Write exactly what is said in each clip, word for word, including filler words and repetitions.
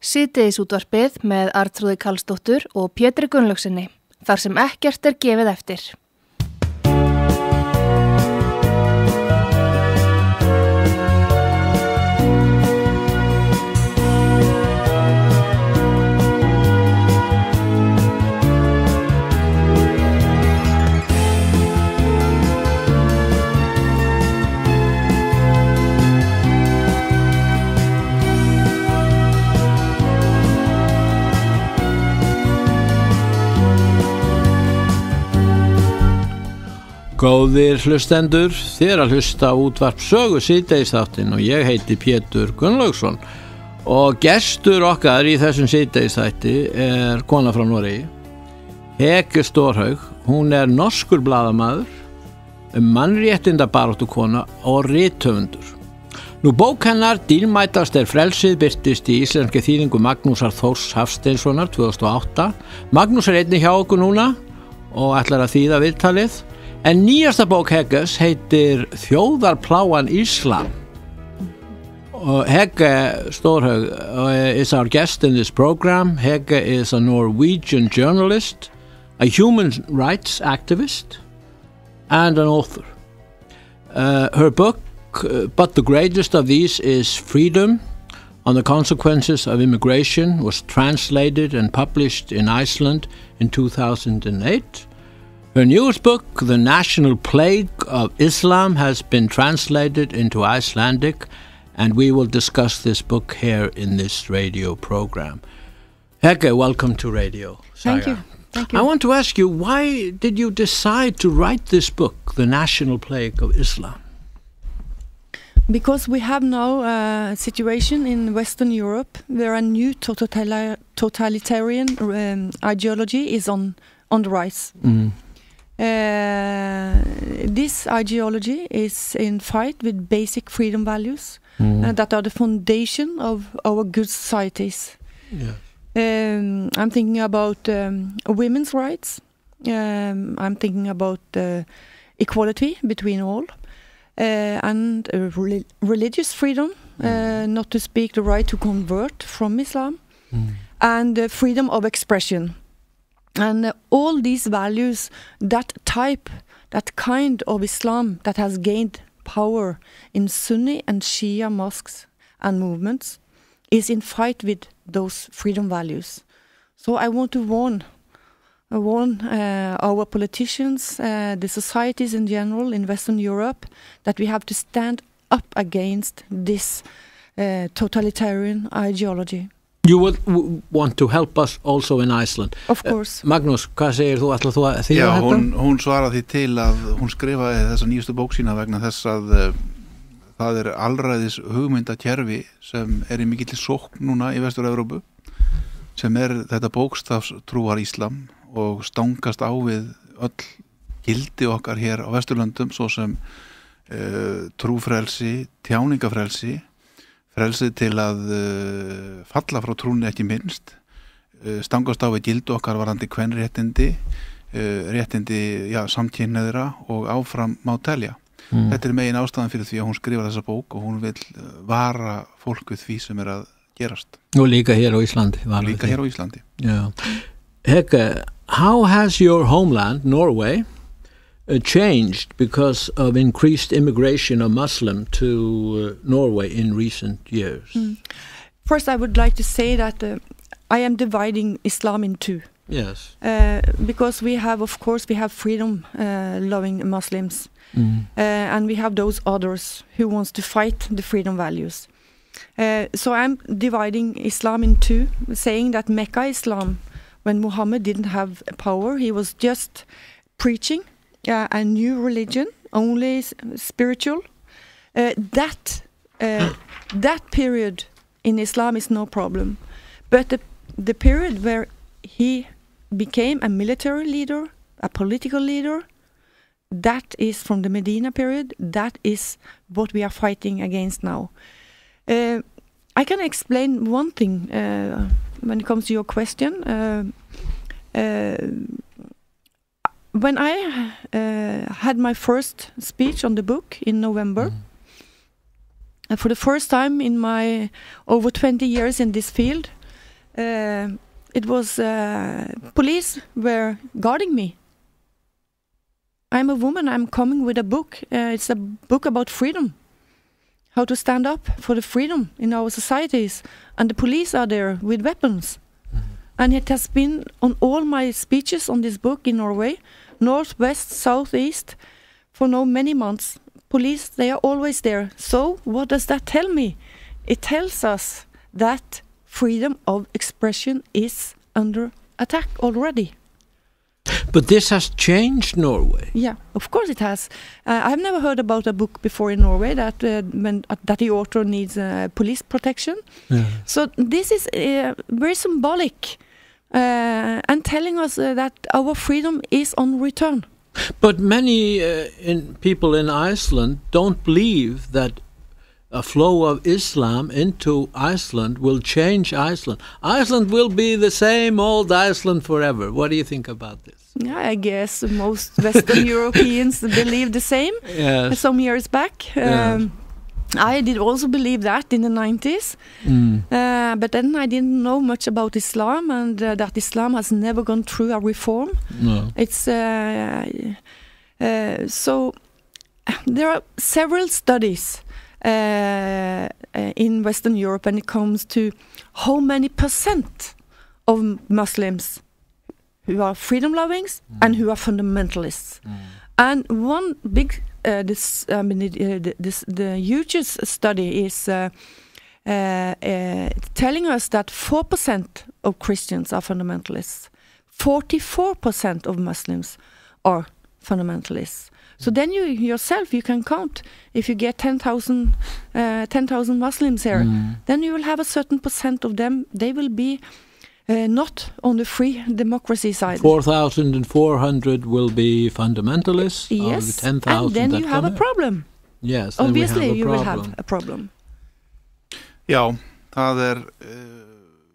Síðdegisútvarpið með Arnþrúði Karlsdóttur og Pétri Gunnlaugsinni, þar sem ekkert er gefið eftir. Góðir hlustendur, þér að hlusta útvarp sögu síðdegisþáttinn og ég heiti Pétur Gunnlaugsson og gestur okkar í þessum síðdegisþætti er kona frá Noregi, Hege Stórhaug. Hún er norskur blaðamaður, mannréttindabaráttukona og rithöfundur. Nú bók hennar Dýrmætast er frelsið birtist í íslenski þýðingu Magnúsar Þórs Hafsteinssonar tvö þúsund og átta. Magnús er einnig hjá okkur núna og ætlar að þýða viðtalið. En nýjasta bók Heges heitir Þjóðarplágan Islam. Hege Stórhaug is our guest in this program. Hege is a Norwegian journalist, a human rights activist, and an author. Uh, her book, uh, but the greatest of these is Freedom on the Consequences of Immigration, was translated and published in Iceland in two thousand eight. Her newest book, The National Plague of Islam, has been translated into Icelandic, and we will discuss this book here in this radio program. Hege, welcome to Radio Saga. Thank you. Thank you. I want to ask you, why did you decide to write this book, The National Plague of Islam? Because we have now a situation in Western Europe where a new totali- totalitarian um, ideology is on, on the rise. Mm. Uh, this ideology is in fight with basic freedom values Mm. uh, that are the foundation of our good societies. Yeah. Um, I'm thinking about um, women's rights. Um, I'm thinking about uh, equality between all, uh, and uh, re- religious freedom, uh, Mm. not to speak the right to convert from Islam, Mm. and uh, freedom of expression. And uh, all these values, that type, that kind of Islam that has gained power in Sunni and Shia mosques and movements, is in fight with those freedom values. So I want to warn, uh, warn uh, our politicians, uh, the societies in general in Western Europe, that we have to stand up against this uh, totalitarian ideology. You would w- want to help us also in Iceland. Of course. Uh, Magnús, hvað segir þú? Ætlar þú að þýða Já, þetta? hún, hún svaraði til að hún skrifaði þessa nýjustu bók sína vegna þess að uh, það er alræðis hugmyndakerfi sem er í mikill sókn núna í Vestur-Evrópu, sem er þetta bókstafstrúar Íslam og stangast á við öll gildi okkar hér á Vesturlöndum, svo sem uh, trúfrelsi, tjáningafrelsi, frelsið til að uh, falla frá trúnni ekki minnst, uh, stangast á við gildu okkar varandi kvenréttindi, uh, réttindi já, samkynhneigðra og áfram má telja. Mm. Þetta er megin ástæðan fyrir því að hún skrifar þessa bók og hún vil uh, vara fólk við því sem er að gerast. Og líka hér á Íslandi. Líka hér á Íslandi. Yeah. Hege, how has your homeland, Norway, Uh, changed because of increased immigration of Muslim to uh, Norway in recent years? Mm. First, I would like to say that uh, I am dividing Islam in two. Yes. Uh, because we have, of course, we have freedom-loving uh, Muslims. Mm. Uh, and we have those others who wants to fight the freedom values. Uh, so I'm dividing Islam in two, saying that Mecca Islam, when Muhammad didn't have power, he was just preaching Uh, a new religion, only s- spiritual. Uh, that uh, that period in Islam is no problem, but the the period where he became a military leader, a political leader, that is from the Medina period. That is what we are fighting against now. Uh, I can explain one thing uh, when it comes to your question. Uh, uh, When I uh, had my first speech on the book in November, mm. uh, for the first time in my over twenty years in this field, uh, it was uh, police were guarding me. I'm a woman. I'm coming with a book. Uh, it's a book about freedom, how to stand up for the freedom in our societies. And the police are there with weapons. Mm-hmm. And it has been on all my speeches on this book in Norway, north, west, south, east, for now many months. Police, they are always there. So what does that tell me? It tells us that freedom of expression is under attack already. But this has changed Norway. Yeah, of course it has. Uh, I've never heard about a book before in Norway that uh, when, uh, that the author needs uh, police protection. Yeah. So this is uh, very symbolic uh, and telling us uh, that our freedom is on return. But many uh, in people in Iceland don't believe that a flow of Islam into Iceland will change Iceland. Iceland will be the same old Iceland forever. What do you think about this? Yeah, I guess most Western Europeans believe the same. Yes. Some years back. Yeah. Um, I did also believe that in the nineties. Mm. Uh, but then I didn't know much about Islam, and uh, that Islam has never gone through a reform. No. It's uh, uh, so there are several studies Uh, uh, in Western Europe when it comes to how many percent of Muslims who are freedom-lovings mm. and who are fundamentalists. Mm. And one big, uh, this, I mean, uh, this, the hugest study is uh, uh, uh, telling us that four percent of Christians are fundamentalists, forty-four percent of Muslims are fundamentalists. So then you yourself, you can count. If you get ten thousand uh, ten thousand Muslims here, mm. then you will have a certain percent of them. They will be uh, not on the free democracy side. four thousand four hundred will be fundamentalists. Yes, of the ten thousand and then that you have come a problem. Yes, obviously we have a you problem. will have a problem. Já, það er uh,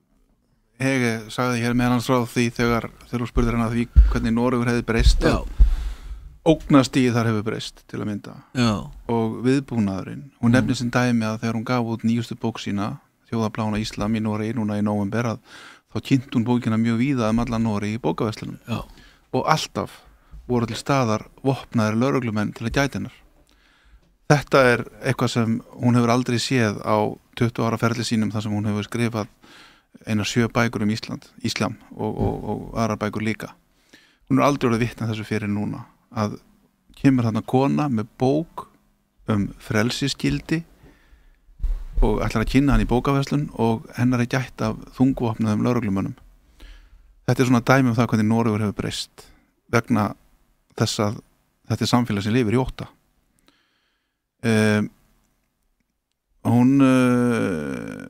Hege sagði hér með hans ráð því þegar þegar þú spurðir hann að því hvernig Noregur hefði breyst. Já. Ógnastíð þar hefur breyst til að mynda. Já. Og viðbúnaðurinn. Hún mm. nefnir sinn dæmi að þegar hún gaf út nýjustu bók sína, Þjóðablána Íslam í Noregi núna í nóvember, að þá kynnt hún bókina mjög víða um allan Noregi í bókaverslunum. Já. Og alltaf voru til staðar vopnaðir lögreglumenn til að gæta hennar. Þetta er eitthvað sem hún hefur aldrei séð á tuttugu ára ferli sínum, þar sem hún hefur skrifað einar sjö bækur um Ísland, Íslam og, og, og aðrar bækur líka. Hún er aldrei orðið vitni þessu fyrir núna, að kemur þarna kona með bók um frelsiskildi og ætlar að kynna hann í bókaverslun og hennar er gætt af þungvopnaðum lögreglumönnum. Þetta er svona dæmi um það hvernig Noregur hefur breyst vegna þess að þetta er samfélag sem lifir í ótta. Uh, hún uh,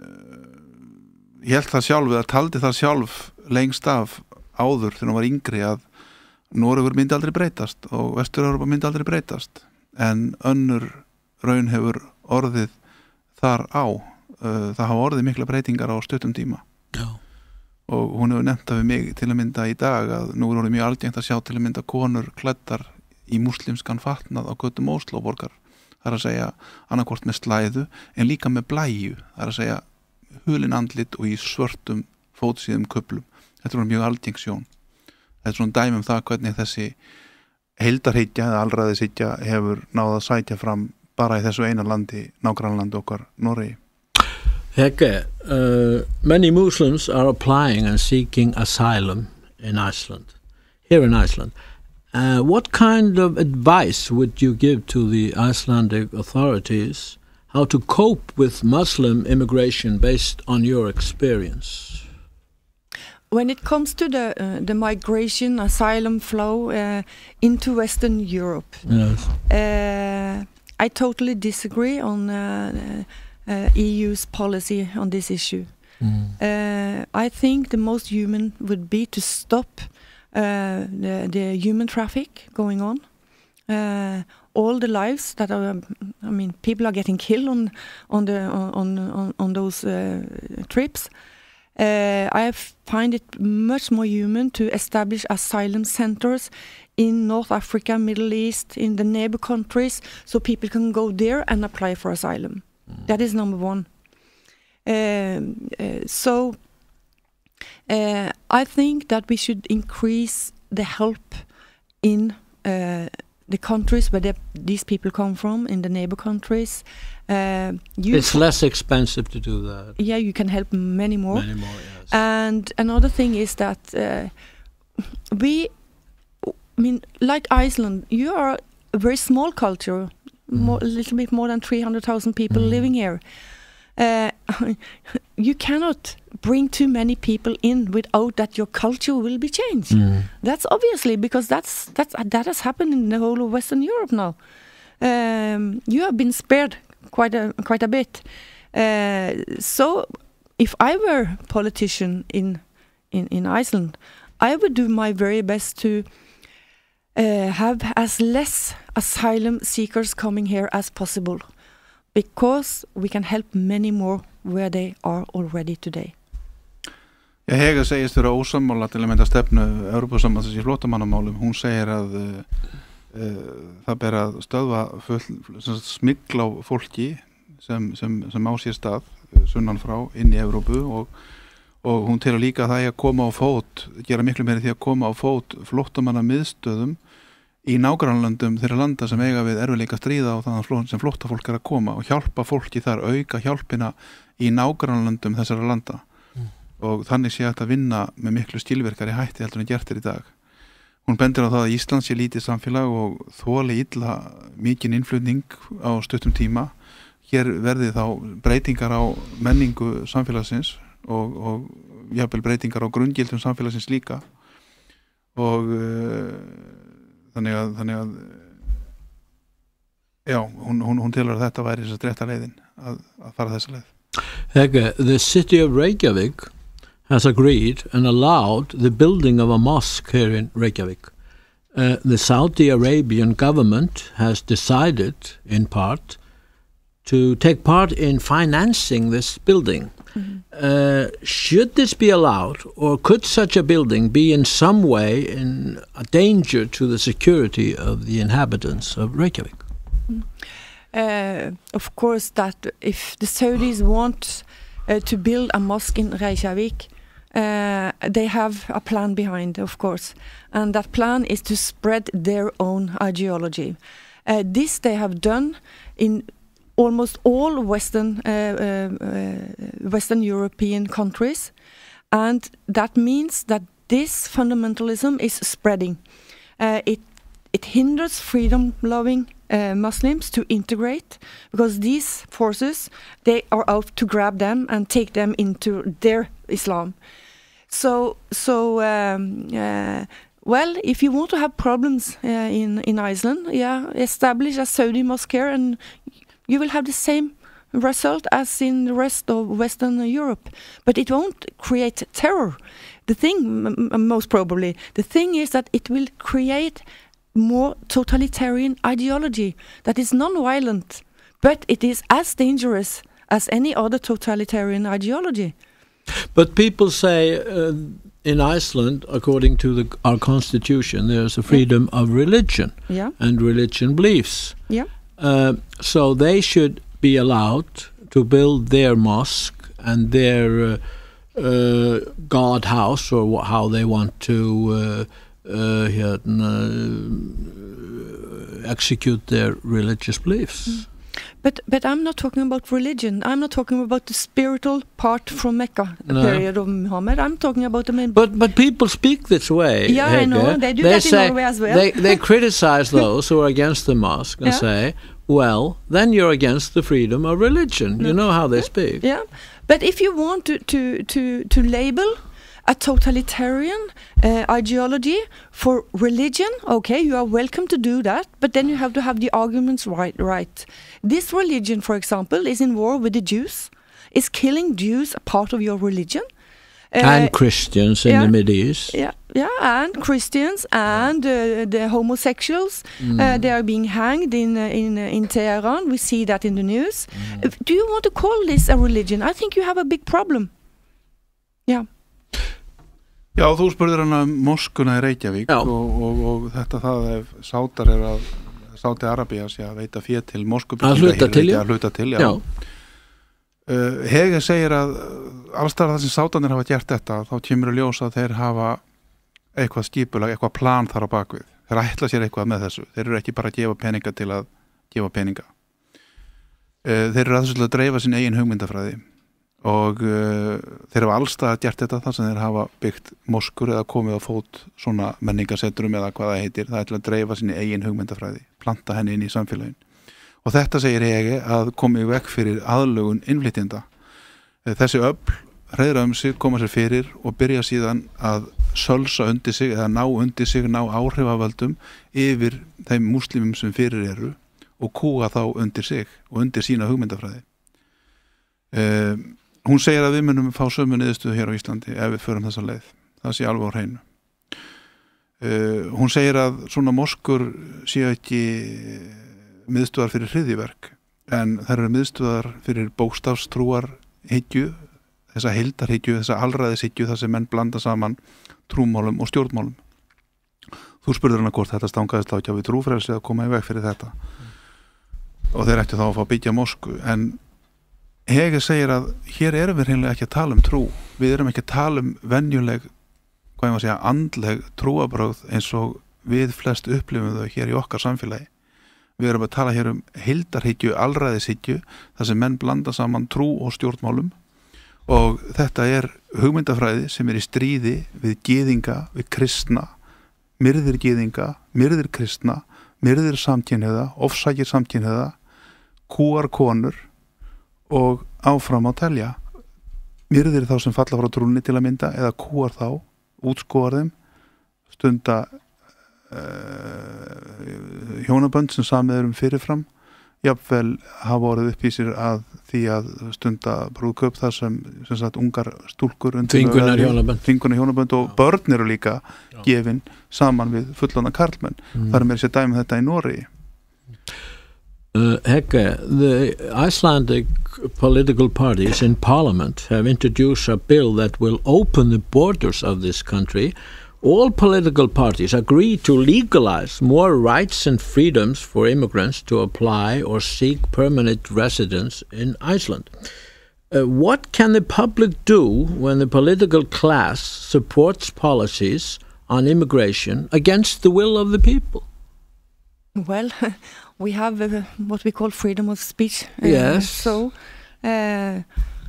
ég held það sjálf eða taldi það sjálf lengst af áður þegar hún var yngri að Noregur myndi aldrei breytast og Vestur-Európa myndi aldrei breytast, en önnur raun hefur orðið þar á. Uh, það hafa orðið mikla breytingar á stuttum tíma. Já. Og hún hefur nefnt það við mig til að mynda í dag að nú er orðið mjög algengt að sjá til að mynda konur klæddar í múslimskan fatnað á götum Óslóborgar. Það er að segja annarkvort með slæðu en líka með blæju. Það er að segja hulin andlit og í svörtum fótsíðum kuplum. Þetta er mjög algeng sjón. Þetta er svona dæmi um það hvernig þessi heildarhyggja eða alræðishyggja hefur náð að sætja fram bara í þessu eina landi, nágrannlandi okkar Noregi. Hege, uh, many Muslims are applying and seeking asylum in Iceland, here in Iceland. Uh, what kind of advice would you give to the Icelandic authorities how to cope with Muslim immigration based on your experience? When it comes to the uh, the migration, asylum flow uh, into Western Europe, yes. uh, I totally disagree on uh, uh, E U's policy on this issue. Mm. Uh, I think the most human would be to stop Uh, the, the human traffic going on, uh, all the lives that are, um, I mean, people are getting killed on on the on on, on those uh, trips. Uh, I find it much more human to establish asylum centers in North Africa, Middle East, in the neighbor countries, so people can go there and apply for asylum. Mm. That is number one. Um, uh, so. Uh, I think that we should increase the help in uh, the countries where the, these people come from, in the neighbor countries. Uh, you it's less expensive to do that. Yeah, you can help many more. Many more, yes. And another thing is that uh, we, I mean, like Iceland, you are a very small culture, Mm. more, a little bit more than three hundred thousand people Mm. living here. Uh, you cannot bring too many people in without that your culture will be changed. Mm. That's obviously because that's that's that has happened in the whole of Western Europe now. Um, you have been spared quite a quite a bit. Uh, so, if I were a politician in in in Iceland, I would do my very best to uh, have as less asylum seekers coming here as possible, because we can help many more where they are already today. Já, Hege segist vera ósammála til að mynda stefnu Evrópusambandsins í flóttamannamálum. Hún segir að uh, uh, það ber að stöðva full, smygl á fólki sem, sem, sem á sér stað sunnan frá inn í Evrópu og, og hún telur líka að það er að koma á fót, gera miklu meiri því að koma á fót flóttamannamiðstöðum í nágrannlöndum þeirra landa sem eiga við erfiðleika stríða og þannig sem flóttafólk er að koma og hjálpa fólki þar, auka hjálpina í nágrannlöndum þessara landa mm. og þannig sé hægt að vinna með miklu stílverkari hætti heldur en gert er í dag. Hún bendir á það að Ísland sé lítið samfélag og þoli illa mikinn innflutning á stuttum tíma. Hér verði þá breytingar á menningu samfélagsins og, og jafnvel breytingar á grunngildum samfélagsins líka og uh, Þannig að, þannig að já, hún, hún, hún telur að þetta væri þess að rétta leiðin að, að fara þessa leið. Hege, the city of Reykjavik has agreed and allowed the building of a mosque here in Reykjavik. Uh, the Saudi Arabian government has decided, in part, to take part in financing this building. Mm-hmm. Uh, should this be allowed, or could such a building be in some way in a danger to the security of the inhabitants of Reykjavik? Mm. Uh, of course, that if the Saudis want uh, to build a mosque in Reykjavik, uh, they have a plan behind, of course, and that plan is to spread their own ideology. Uh, this they have done in almost all Western uh, uh, uh, Western European countries, and that means that this fundamentalism is spreading. Uh, it it hinders freedom-loving uh, Muslims to integrate, because these forces, they are out to grab them and take them into their Islam. So so um, uh, well, if you want to have problems uh, in in Iceland, yeah, establish a Saudi mosque here and you will have the same result as in the rest of Western Europe. But it won't create terror. The thing, m- most probably, the thing is that it will create more totalitarian ideology that is non-violent, but it is as dangerous as any other totalitarian ideology. But people say uh, in Iceland, according to the, our constitution, there's a freedom yeah. of religion yeah. and religion beliefs. Yeah. Uh, so they should be allowed to build their mosque and their uh, uh, God house, or wh- how they want to uh, uh, uh, execute their religious beliefs. Mm. But but I'm not talking about religion. I'm not talking about the spiritual part from Mecca No. period of Muhammad. I'm talking about the main. But but people speak this way. Yeah, I Hege. know. They do they that say, in Norway as well. They they criticize those who are against the mosque and Yeah. say, well, then you're against the freedom of religion. No. You know how they speak. Yeah, but if you want to to to, to label a totalitarian uh, ideology for religion, okay, you are welcome to do that, but then you have to have the arguments right. Right. This religion, for example, is in war with the Jews. Is killing Jews a part of your religion? Uh, And Christians in yeah. the Middle East. Yeah, yeah, and Christians and uh, the homosexuals, Mm. uh, they are being hanged in uh, in uh, in Tehran. We see that in the news. Mm. Uh, Do you want to call this a religion? I think you have a big problem. Yeah. Já, þú spurður hana um moskuna í Reykjavík Já. og, og, og þetta það ef sátar er að Sáti Arabía sé að veita fé til moskubygginga Að hluta hér, til, já. að hluta til, já. Já. uh, Hege segir að allstaðar það sem sátanir hafa gert þetta, þá kemur að ljósa að þeir hafa eitthvað skipulag, eitthvað plan þar á bakvið. Þeir ætla sér eitthvað með þessu. Þeir eru ekki bara að gefa peninga til að gefa peninga. Uh, þeir eru að þessu að dreifa sín eigin hugmyndafræði og uh, þeir hafa allstaðar gert þetta þar sem þeir hafa byggt moskur eða komið á fót svona menningasetrum eða hvað það heitir. Það ætla að dreifa sín eigin hugmyndafræði, planta henni inn í samfélagin. Og þetta segir Hege að komið vekk fyrir aðlögun innflytjenda. Þessi öfl hreiðra um sig, koma sér fyrir og byrja síðan að sölsa undir sig eða ná undir sig, ná áhrifavöldum yfir þeim múslimum sem fyrir eru og kúa þá undir sig og undir sína hugmyndafræði. Uh, hún segir að við munum fá sömu niðurstöðu hér á Íslandi ef við förum þessa leið. Það sé alveg á hreinu. Uh, hún segir að svona moskur séu ekki miðstöðar fyrir hryðjuverk en þær eru miðstöðar fyrir bókstafstrúar hyggju, þessa heildarhyggju, þessa alræðishyggju þar sem menn blanda saman trúmálum og stjórnmálum. Þú spurður hana hvort þetta stangaðist á ekki að við trúfrelsi að koma í veg fyrir þetta mm. og þeir ættu þá að fá að byggja mosku en Hege segir að hér erum við hreinlega ekki að tala um trú, við erum ekki að tala um venjuleg, hvað ég maður segja, andleg trúabrögð eins og við flest upplifum þau hér í okkar samfélagi. Við erum að tala hér um heildarhyggju, alræðishyggju, þar sem menn blanda saman trú og stjórnmálum og þetta er hugmyndafræði sem er í stríði við gyðinga, við kristna, myrðir gyðinga, myrðir kristna, myrðir samkynhneigða, ofsækir samkynhneigða, kúar konur og áfram á telja. Myrðir þá sem falla frá trúnni til að mynda eða kúar þá, útskóar þeim, stunda Uh, hjónabönd sem samið um fyrirfram jafnvel hafa orðið upp í sér að því að stunda brúðkaup þar sem, sem sagt ungar stúlkur þvingunar hjónabönd. hjónabönd og börn eru líka Já. gefin saman við fullorðna karlmenn mm. þar er mér sér dæmi þetta í Noregi. uh, Hege, the Icelandic political parties in parliament have introduced a bill that will open the borders of this country. All political parties agree to legalize more rights and freedoms for immigrants to apply or seek permanent residence in Iceland. Uh, what can the public do when the political class supports policies on immigration against the will of the people? Well, we have uh, what we call freedom of speech. Uh, yes. So, uh,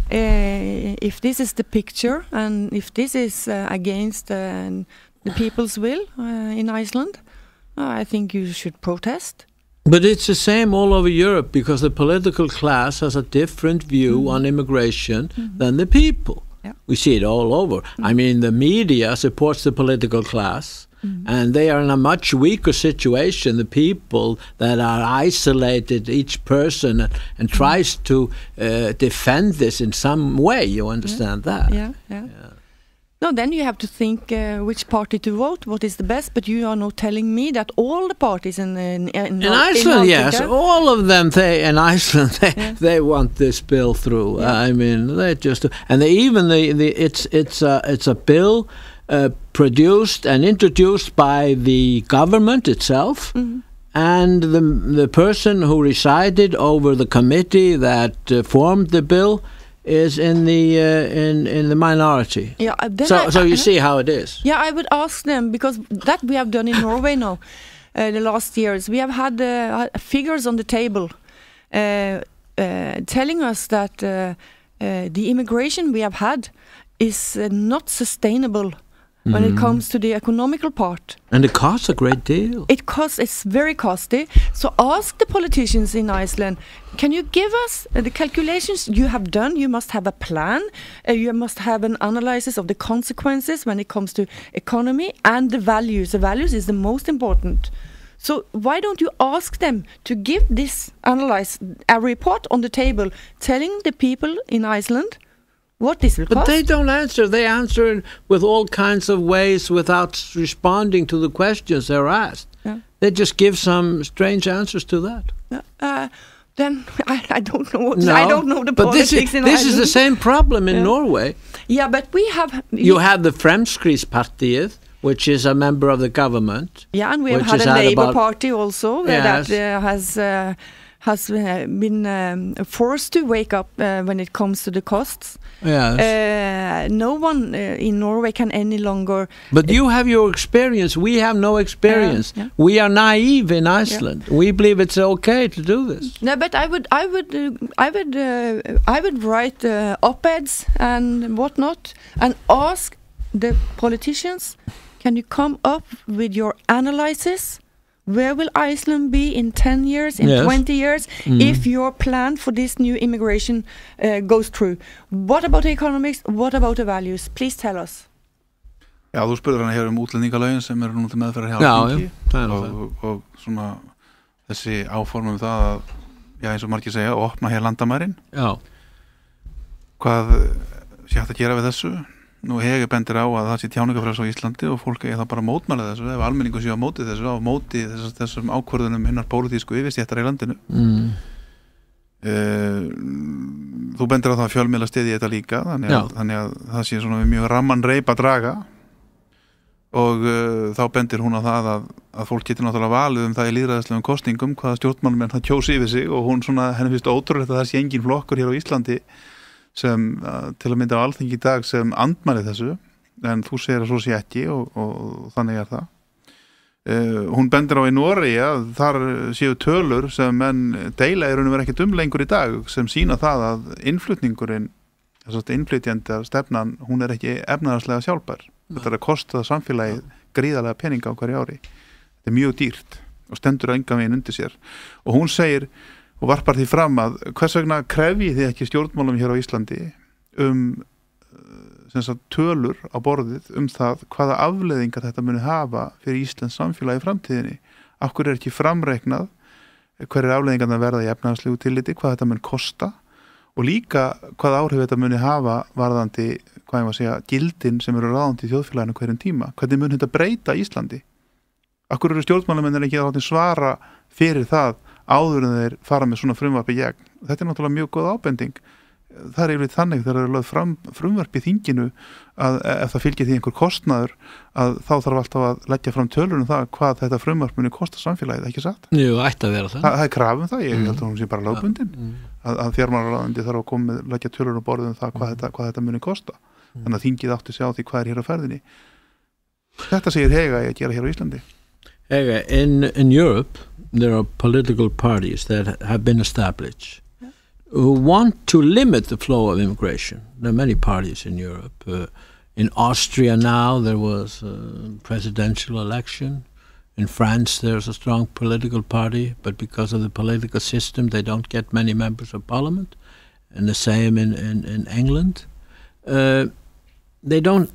Uh, if this is the picture and if this is uh, against uh, the people's will uh, in Iceland, uh, I think you should protest. But it's the same all over Europe because the political class has a different view mm-hmm. on immigration mm-hmm. than the people. Yeah. We see it all over. Mm-hmm. I mean, the media supports the political class. Mm. And they are in a much weaker situation, the people that are isolated, each person, and, and tries mm. to uh, defend this in some way, you understand yeah. that? Yeah, yeah, yeah. No, then you have to think uh, which party to vote, what is the best, but you are not telling me that all the parties in In, in, in Iceland, in yes, all of them, they, in Iceland, they, yeah. they want this bill through. Yeah. I mean, they just, and they even, the, the, it's, it's, a, it's a bill Uh, produced and introduced by the government itself mm-hmm. and the the person who resided over the committee that uh, formed the bill is in the uh, in in the minority. Yeah, uh, so I, so you uh, see how it is. Yeah, I would ask them because that we have done in Norway now. Uh, the last years we have had uh, figures on the table uh, uh, telling us that uh, uh, the immigration we have had is uh, not sustainable. When mm. it comes to the economical part. And it costs a great deal. It costs, it's very costly. So ask the politicians in Iceland, can you give us uh, the calculations you have done? You must have a plan. Uh, you must have an analysis of the consequences when it comes to economy and the values. The values is the most important. So why don't you ask them to give this analyze, a report on the table telling the people in Iceland what this will but cost? They don't answer. They answer with all kinds of ways without responding to the questions they're asked. Yeah. They just give some strange answers to that. Yeah. Uh, then I, I don't know. What, no, I don't know the but politics this is, in this Iceland. is the same problem in yeah. Norway. Yeah, but we have. You have the Fremskrittspartiet, which is a member of the government. Yeah, and we have had a Labour Party also uh, yes. that uh, has uh, has uh, been um, forced to wake up uh, when it comes to the costs. Yes. Uh, no one uh, in Norway can any longer. But you have your experience. We have no experience. Uh, yeah. We are naive in Iceland. Yeah. We believe it's okay to do this. No, but I would, I would, uh, I would, uh, I would write uh, op-eds and whatnot, and ask the politicians, can you come up with your analysis? Where will Iceland be in ten years, in yes. twenty years, mm. if your plan for this new immigration uh, goes through? What about the economics? What about the values? Please tell us. Já, þú spurður hann hér um útlendingalögin sem eru nú til meðferðar hjá Alþingi og, og, og svona þessi áform um það að, já, eins og margir segja, að opna hér landamærin. Já. Hvað sé hægt að gera við þessu? Nú hegi bendir á að það sé tjáningafrelsi á Íslandi og fólk er það bara mótmæla þessu ef almenningu sé á móti þessu á móti þess, þessum ákvörðunum hinnar pólitísku yfirstéttar í landinu mm. uh, Þú bendir á það að fjölmiðla stiði þetta líka þannig að, þannig að það sé svona mjög ramman reip að draga og uh, þá bendir hún á það að, að fólk getur náttúrulega valið um það í lýðræðislegum kosningum hvaða stjórnmálum en það kjósi yfir sig og hún svona henni finnst ótrúlegt að það sé engin flokkur hér á Íslandi sem uh, til að mynda á Alþingi í dag sem andmæli þessu en þú segir að svo sé ekki og, og, og þannig er það uh, hún bendir á í Noregi að þar séu tölur sem menn deila er verið ekkert um lengur í dag sem sína það að innflutningurinn þess að innflytjenda stefnan hún er ekki efnaðarslega sjálfbær mm. þetta er að kosta samfélagið gríðarlega peninga á hverju ári þetta er mjög dýrt og stendur engan veginn undir sér og hún segir og varpar því fram að hvers vegna krefji þið ekki stjórnmálum hér á Íslandi um sem sagt, tölur á borðið um það hvaða afleiðingar þetta muni hafa fyrir Íslands samfélagi í framtíðinni. Af hverju er ekki framreiknað hverju afleiðingar það verða í efnahagslegu tilliti, hvað þetta mun kosta og líka hvaða áhrif þetta muni hafa varðandi, hvað ég var að segja, gildin sem eru ráðandi í þjóðfélaginu hverjum tíma. Hvernig mun þetta breyta Íslandi? Af hverju eru stjórnmálamennir ekki að svara fyrir það áður en þeir fara með svona frumvarp í gegn. Þetta er náttúrulega mjög góð ábending. Það er yfirleitt þannig þegar það er lögð fram frumvarp í þinginu að ef það fylgir því einhver kostnaður að þá þarf alltaf að leggja fram tölur um það hvað þetta frumvarp muni kosta samfélagið, ekki satt? Jú, ætti að vera það. Þa, það er krafum það, ég mm. held að hún sé bara lögbundin mm. að, að fjármálaráðuneyti þarf að koma með leggja tölur á borðið um það hvað, mm. þetta, hvað þetta muni kosta. Mm. Þannig að þingið átti sig á því hvað er hér á ferðinni. Þetta segir Hega að gera hér á Íslandi. Hega, in, in Europe there are political parties that have been established yeah. who want to limit the flow of immigration. There are many parties in Europe. Uh, in Austria now there was a presidential election. In France there's a strong political party, but because of the political system they don't get many members of parliament. And the same in, in, in England. Uh, they don't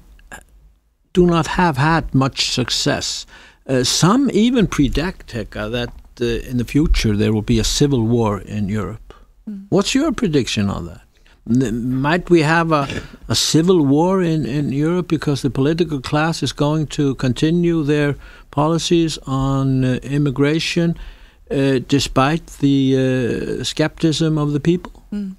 do not have had much success. Uh, some even predict, Heka, that uh, in the future there will be a civil war in Europe. Mm. What's your prediction on that? N- might we have a, a civil war in, in Europe because the political class is going to continue their policies on uh, immigration uh, despite the uh, skepticism of the people? Mm.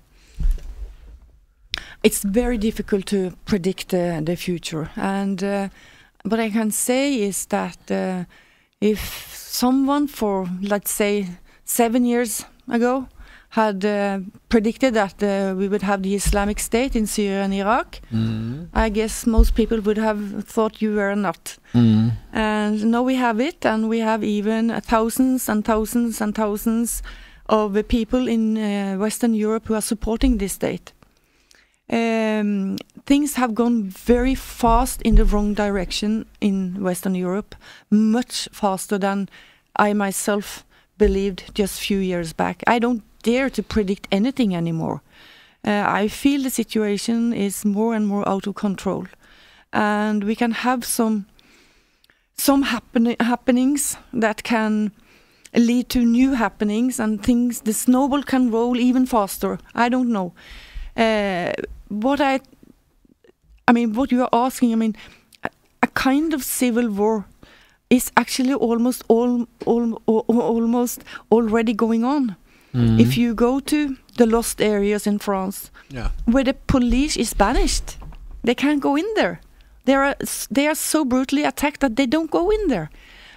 It's very difficult to predict uh, the future, and uh, what I can say is that uh, if someone for, let's say, seven years ago had uh, predicted that uh, we would have the Islamic State in Syria and Iraq, mm. I guess most people would have thought you were not. Mm. And now we have it, and we have even uh, thousands and thousands and thousands of uh, people in uh, Western Europe who are supporting this state. Um, things have gone very fast in the wrong direction in Western Europe, much faster than I myself believed just a few years back. I don't dare to predict anything anymore. Uh, I feel the situation is more and more out of control, and we can have some some happen- happenings that can lead to new happenings, and things, the snowball can roll even faster. I don't know. Uh, what I, I mean, what you are asking, I mean, a, a kind of civil war is actually almost all, all, all almost already going on. Mm-hmm. If you go to the lost areas in France, yeah. where the police is banished, they can't go in there. They are they are so brutally attacked that they don't go in there.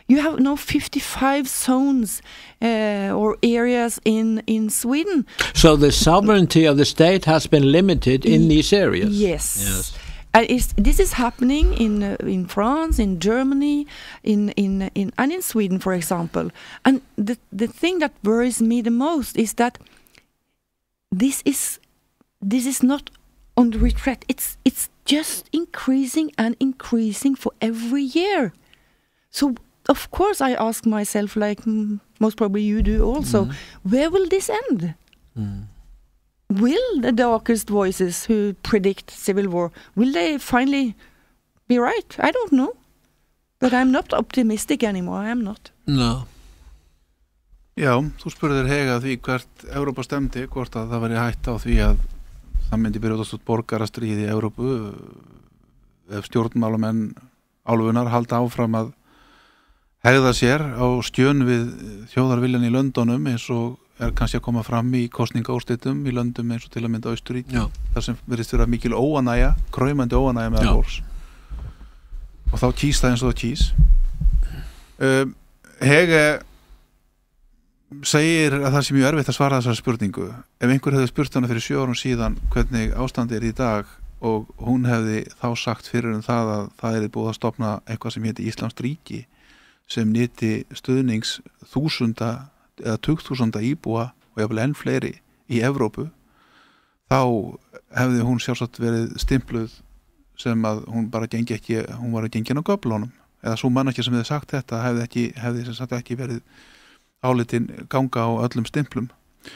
You have no fifty-five zones uh, or areas in, in Sweden. So the sovereignty of the state has been limited in these areas. Yes. Yes. Uh, it's, this is happening in uh, in France, in Germany, in, in in and in Sweden, for example. And the the thing that worries me the most is that this is this is not on the retreat. It's it's just increasing and increasing for every year. So of course I ask myself, like mm, most probably you do also, mm. where will this end? Mm. Will the darkest voices who predict civil war, will they finally be right? I don't know. But I'm not optimistic anymore. I am not. No. Já, þú spurðir Hege að því hvert Evrópa stemdi, hvort að það væri hætta á því að það myndi byrjast út borgarastríð í Evrópu ef stjórnmálamenn álfunar halda áfram að hegða sér á skjön við þjóðarviljan í Londonum eins og er kannski að koma fram í kosningaúrslitum í löndum eins og til að mynda Austurríki þar sem verðist vera mikil óanægja kraumandi óanægja með fólks og þá kýs það eins og það kýs um, Hege segir að það sé mjög erfitt að svara þessari spurningu ef einhver hefði spurt hana fyrir sjö árum síðan hvernig ástandi er í dag og hún hefði þá sagt fyrir um það að það er búið að stofna eitthvað sem heiti Íslamskt ríki sem nyti stuðnings þúsunda eða tugþúsunda íbúa og jafnvel enn fleiri í Evrópu þá hefði hún sjálfsagt verið stimpluð sem að hún bara gengi ekki hún var að gengja á göflunum eða svo manneskja sem hefði sagt þetta hefði ekki, hefði sem sagt ekki verið álitin ganga á öllum stimplum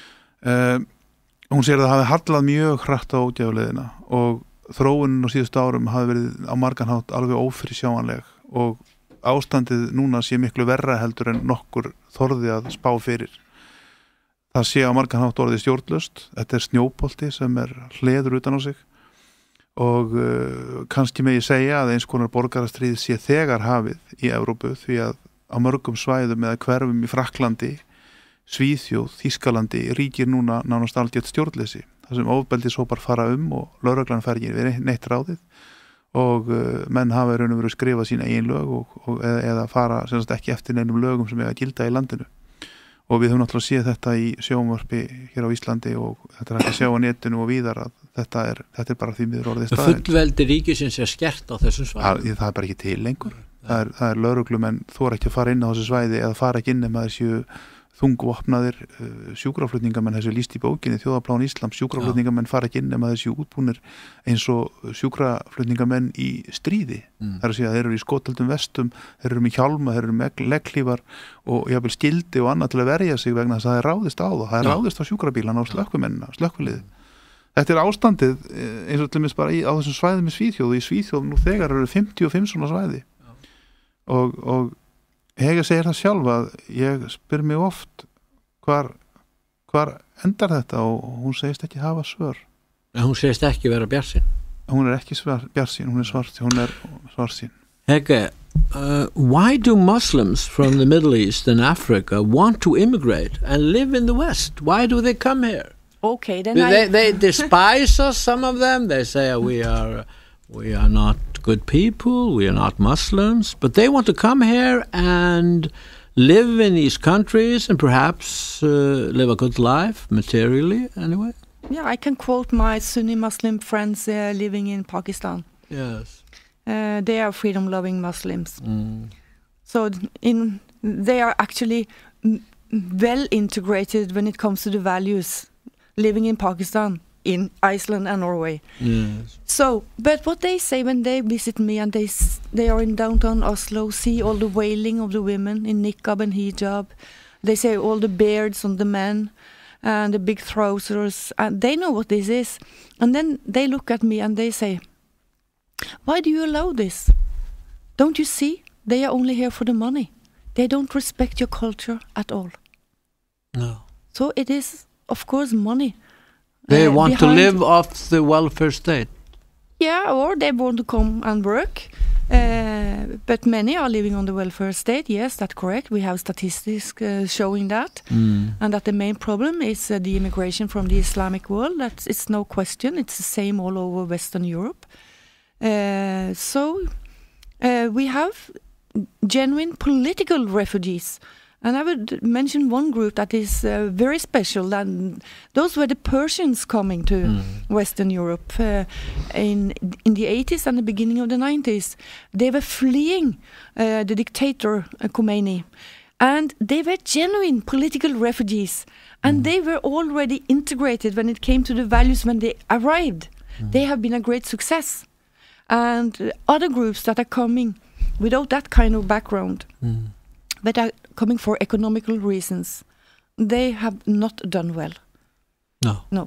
um, hún segir að það hafi hallað mjög hratt á útjáðuleiðina og þróunin á síðustu árum hafi verið á margan hátt alveg ófyrirsjáanleg og ástandið núna sé miklu verra heldur en nokkur þorði að spá fyrir. Það sé á margan hátt orðið stjórnlaust. Þetta er snjóbolti sem er hleður utan á sig og uh, kannski megi segja að eins konar borgarastríð sé þegar hafið í Evrópu því að á mörgum svæðum eða hverfum í Frakklandi, Svíþjóð, Þýskalandi ríkir núna nánast algjört stjórnleysi. Það sem ofbeldishópar fara um og lögreglan fer ekki við neitt ráðið og uh, menn hafa í raun og veru skrifað sína eigin lög og, og, eða, eða fara sem sagt ekki eftir neinum lögum sem eiga að gilda í landinu og við höfum náttúrulega séð þetta í sjónvarpi hér á Íslandi og þetta er hægt að sjá á netinu og víðar að þetta er, þetta er bara því miður orðið staðinn. Fullveldi ríkisins er skert á þessum svæðum. Það, það er bara ekki til lengur. Það er, það er lögreglumenn þora ekki að fara inn á þessu svæði eða fara ekki inn nema þessu þungvopnaðir uh, sjúkraflutningamenn þessu líst í bókinni Þjóðarplán Íslands sjúkraflutningamenn fara ekki inn nema þessu útbúnir eins og sjúkraflutningamenn í stríði mm. það er að segja að þeir eru í skotaldum vestum þeir eru með hjálma, þeir eru með legglífar og jafnvel skildi og annað til að verja sig vegna þess að það er ráðist á það það er Já. ráðist á sjúkrabílana og slökkvumennina slökkvilið þetta er ástandið eins og til minnst bara í, á þessum svæðum í Svíþjóð í Svíþjóð nú þegar eru fimmtíu og fimm svona svæði og, og Hege segir það sjálf að ég spyr mig oft hvar, hvar endar þetta og hún segist ekki hafa svör. En hún segist ekki vera bjartsýn. Hún er ekki svar, bjartsýn, hún er svart, hún er svartsýn. Hege, uh, why do Muslims from the Middle East and Africa want to immigrate and live in the West? Why do they come here? Okay, then they, I... they despise us, some of them. They say we are... We are not good people, we are not Muslims, but they want to come here and live in these countries and perhaps uh, live a good life, materially, anyway. Yeah, I can quote my Sunni Muslim friends uh, living in Pakistan. Yes. Uh, they are freedom-loving Muslims. Mm. So in, they are actually m- well integrated when it comes to the values living in Pakistan. In Iceland and Norway. Yes. So, but what they say when they visit me and they they are in downtown Oslo, see all the wailing of the women in niqab and hijab. They say all the beards on the men and the big trousers. And they know what this is. And then they look at me and they say, why do you allow this? Don't you see? They are only here for the money. They don't respect your culture at all. No. So it is, of course, money. They uh, want to live off the welfare state. Yeah, or they want to come and work. Uh, but many are living on the welfare state. Yes, that's correct. We have statistics uh, showing that. Mm. And that the main problem is uh, the immigration from the Islamic world. That's, it's no question. It's the same all over Western Europe. Uh, so uh, we have genuine political refugees. And I would mention one group that is uh, very special, and those were the Persians coming to mm. Western Europe uh, in in the eighties and the beginning of the nineties. They were fleeing uh, the dictator uh, Khomeini, and they were genuine political refugees, and mm. they were already integrated when it came to the values when they arrived. Mm. They have been a great success. And uh, other groups that are coming without that kind of background, mm. but are coming for economical reasons, they have not done well. No. No.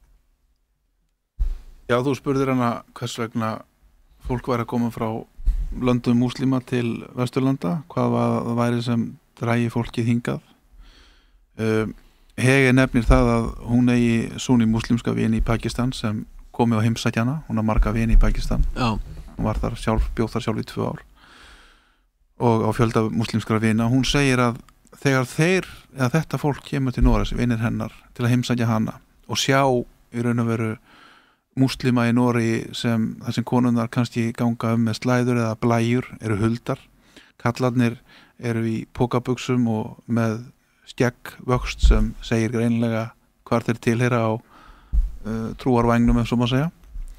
Já, þú spurðir hana hvers vegna fólk væri að koma frá löndum múslima til Vesturlanda, hvað var, það væri sem drægi fólkið hingað. Uh, Hege nefnir það að hún eigi sunni muslimska vini í Pakistan sem komi á heimsækjana, hún har marga vini í Pakistan. Já. Hún var þar sjálf, bjóð þar sjálf í tvö ár. Og á fjölda muslimskara vina. Hún segir að þegar þeir, eða þetta fólk kemur til Noregs, vinir hennar, til að heimsækja hana og sjá í raun og veru muslima í Noregi sem þar sem konunnar kannski ganga um með slæður eða blæjur, eru huldar, kallarnir eru í pókabuxum og með skeggvöxt sem segir greinlega hvar þeir tilheyra á uh, trúarvægnum, ef svo má segja.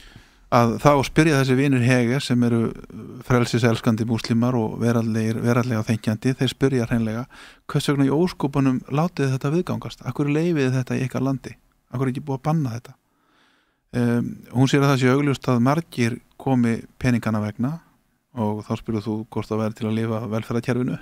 Að þá spyrja þessi vinir Hege sem eru frelsiselskandi múslimar og veraldlega þengjandi, þeir spyrja hreinlega hvers vegna í óskopunum látið þetta viðgangast, akkur leifið þetta í ykkar landi, akkur ekki búið að banna þetta. Um, hún sér að það sé augljóst að margir komi peningana vegna og þá spyrðu þú hvort það væri til að lifa velferðarkerfinu.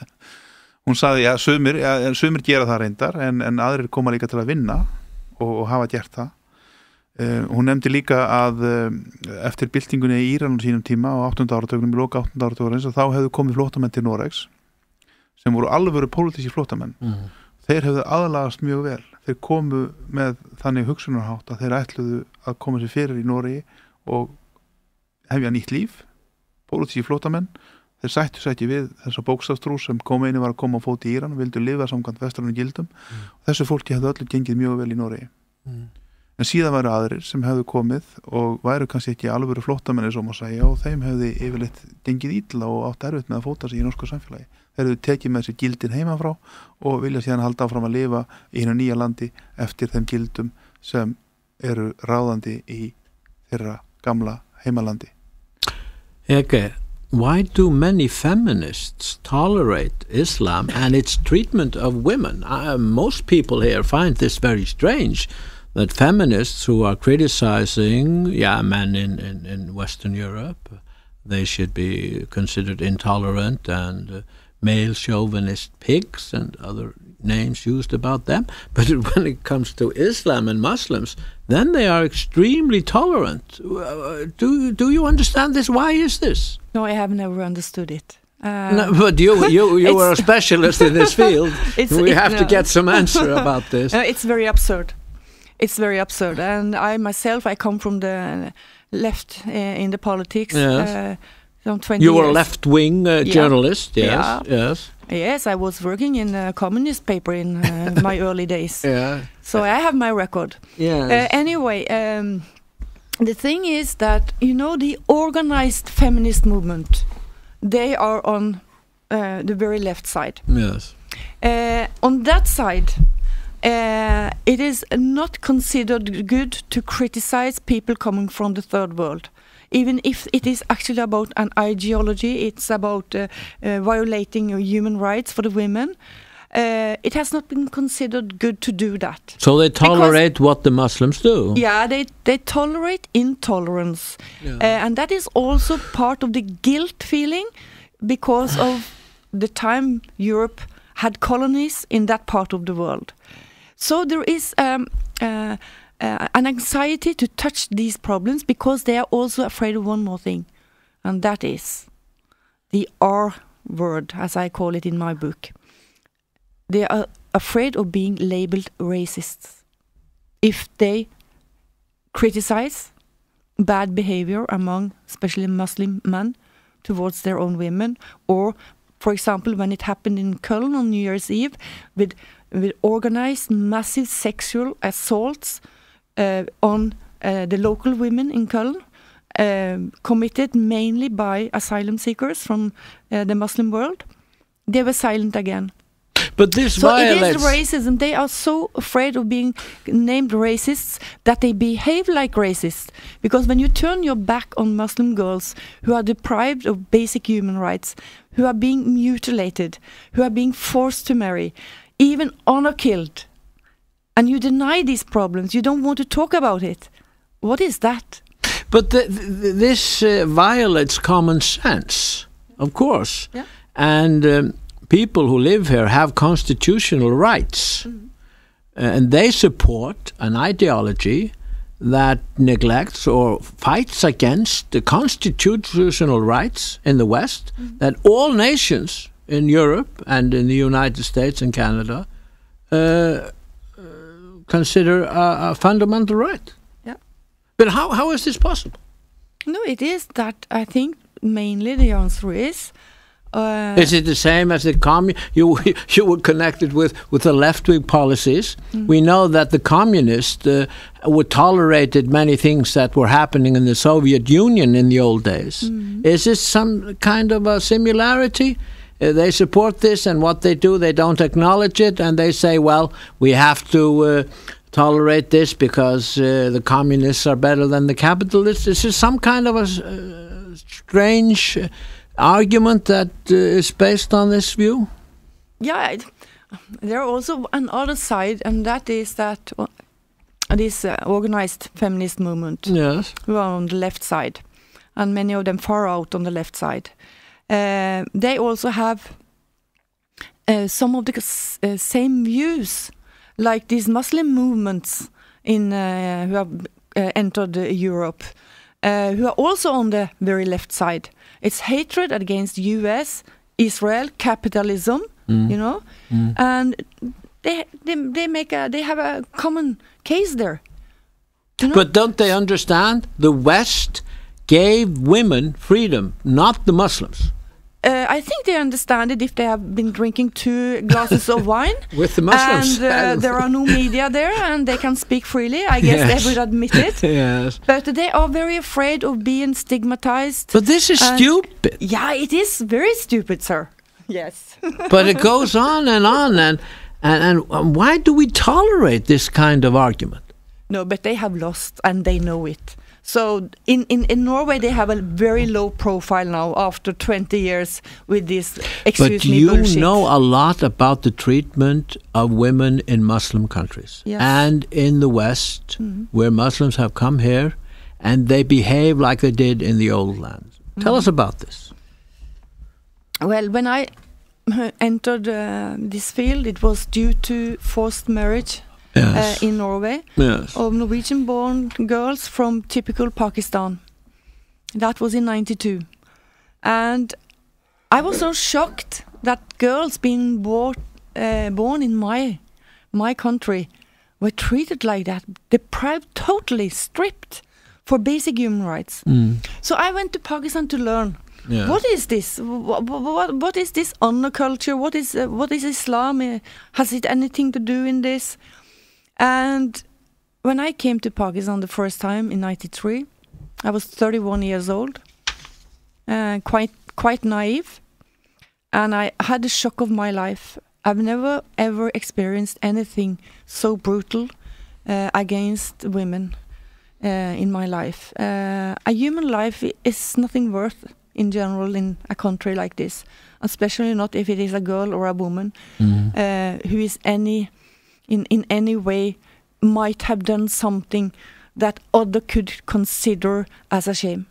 Hún sagði, já, sumir, ja, sumir gera það reyndar en, en aðrir koma líka til að vinna og, og hafa gert það. Uh, hún nefndi líka að uh, eftir byltingunni í Íran á sínum tíma á áttunda áratugnum, í loka áttunda áratugarins, að þá hefðu komið flóttamenn til Noregs sem voru alvöru pólitíski flóttamenn. Mm. Þeir hefðu aðlagast mjög vel. Þeir komu með þannig hugsunarhátt að þeir ætluðu að koma sér fyrir í Noregi og hefja nýtt líf, pólitíski flóttamenn. Þeir sættu sætti við þessa bókstafstrú sem Khomeini var að koma á fóti í Íran og vildu lifa samkvæmt vestrænum gildum. Mm. Þessu fólki hefðu öllu gengið mjög vel í Noregi. Mm. En síðan væru aðrir sem hefðu komið og væru kannski ekki alvöru flóttamenni sem að segja og þeim hefði yfirleitt gengið illa og átt erfitt með að fóta sig í norsku samfélagi. Þeir hefðu tekið með sér gildin heimafrá og vilja síðan halda áfram að lifa í hinu nýja landi eftir þeim gildum sem eru ráðandi í þeirra gamla heimalandi. Hege, why do many feminists tolerate Islam and its treatment of women? Uh, most people here find this very strange. That feminists who are criticizing yeah, men in, in, in Western Europe, they should be considered intolerant and uh, male chauvinist pigs and other names used about them. But when it comes to Islam and Muslims, then they are extremely tolerant. Uh, do, do you understand this? Why is this? No, I have never understood it. Uh, no, but you you, you were a specialist in this field. We it, have no. to get some answer about this. No, it's very absurd. It's very absurd, and I myself, I come from the left uh, in the politics. Yes. Uh, twenty you were years. a left-wing uh, yeah. journalist, yes, yeah. yes. Yes, I was working in a communist paper in uh, my early days. Yeah. So I have my record. Yes. Uh, anyway, um, the thing is that, you know, the organized feminist movement, they are on uh, the very left side. Yes. Uh, on that side, Uh, it is not considered good to criticize people coming from the third world, even if it is actually about an ideology. It's about uh, uh, violating human rights for the women. Uh, it has not been considered good to do that. So they tolerate because, what the Muslims do? Yeah, they, they tolerate intolerance. Yeah. Uh, and that is also part of the guilt feeling because of the time Europe had colonies in that part of the world. So there is um, uh, uh, an anxiety to touch these problems because they are also afraid of one more thing, and that is the R word, as I call it in my book. They are afraid of being labeled racists if they criticize bad behavior among especially Muslim men towards their own women, or, for example, when it happened in Köln on New Year's Eve with with organized massive sexual assaults uh, on uh, the local women in Köln. um, committed mainly by asylum seekers from uh, the Muslim world, they were silent again. But this So violates... it is racism. They are so afraid of being named racists that they behave like racists. Because when you turn your back on Muslim girls who are deprived of basic human rights, who are being mutilated, who are being forced to marry, even honor killed, and you deny these problems, you don't want to talk about it. What is that? But the, the, this uh, violates common sense, of course. Yeah. And um, people who live here have constitutional rights. Mm-hmm. Uh, and they support an ideology that neglects or fights against the constitutional rights in the West, mm-hmm. that all nations in Europe and in the United States and Canada uh, uh, consider a, a fundamental right. Yeah. But how, how is this possible? No, it is that I think mainly the answer is... Uh, Is it the same as the commun? You you were connected with with the left-wing policies. Mm. We know that the communists uh, were tolerated many things that were happening in the Soviet Union in the old days. Mm. Is this some kind of a similarity? Uh, they support this, and what they do, they don't acknowledge it, and they say, "Well, we have to uh, tolerate this because uh, the communists are better than the capitalists." Is this some kind of a uh, strange Uh, argument that uh, is based on this view? Yeah, it, there are also another side, and that is that uh, this uh, organized feminist movement, Yes, who are on the left side, and many of them far out on the left side. Uh, they also have uh, some of the uh, same views, like these Muslim movements in uh, who have uh, entered uh, Europe, uh, who are also on the very left side. It's hatred against U S, Israel, capitalism, mm. you know, mm. and they they they make a they have a common case there. You know? But don't they understand? The West gave women freedom, not the Muslims. Uh, I think they understand it if they have been drinking two glasses of wine with the Muslims, and uh, there are no media there, and they can speak freely. I guess yes. they would admit it. Yes, but they are very afraid of being stigmatized. But this is stupid. Yeah, it is very stupid, sir. Yes. But it goes on and on, and, and and why do we tolerate this kind of argument? No, but they have lost, and they know it. So in, in, in Norway, they have a very low profile now after twenty years with this excuse but me you bullshit. know a lot about the treatment of women in Muslim countries. Yes. And in the West, mm-hmm. where Muslims have come here, and they behave like they did in the old lands. Mm-hmm. Tell us about this. Well, when I entered uh, this field, it was due to forced marriage. Yes. Uh, in Norway, yes. of Norwegian-born girls from typical Pakistan. That was in ninety-two. And I was so shocked that girls being born, uh, born in my my country were treated like that, deprived, totally stripped for basic human rights. Mm. So I went to Pakistan to learn. Yeah. What is this? What, what, what is this honor culture? What is uh, what is Islam? Uh, has it anything to do in this? And when I came to Pakistan the first time in ninety-three, I was thirty-one years old, uh, quite quite naive, and I had the shock of my life. I've never ever experienced anything so brutal uh, against women uh, in my life. Uh, a human life is nothing worth in general in a country like this, especially not if it is a girl or a woman mm-hmm. uh, who is any... in in any way might have done something that other could consider as a shame.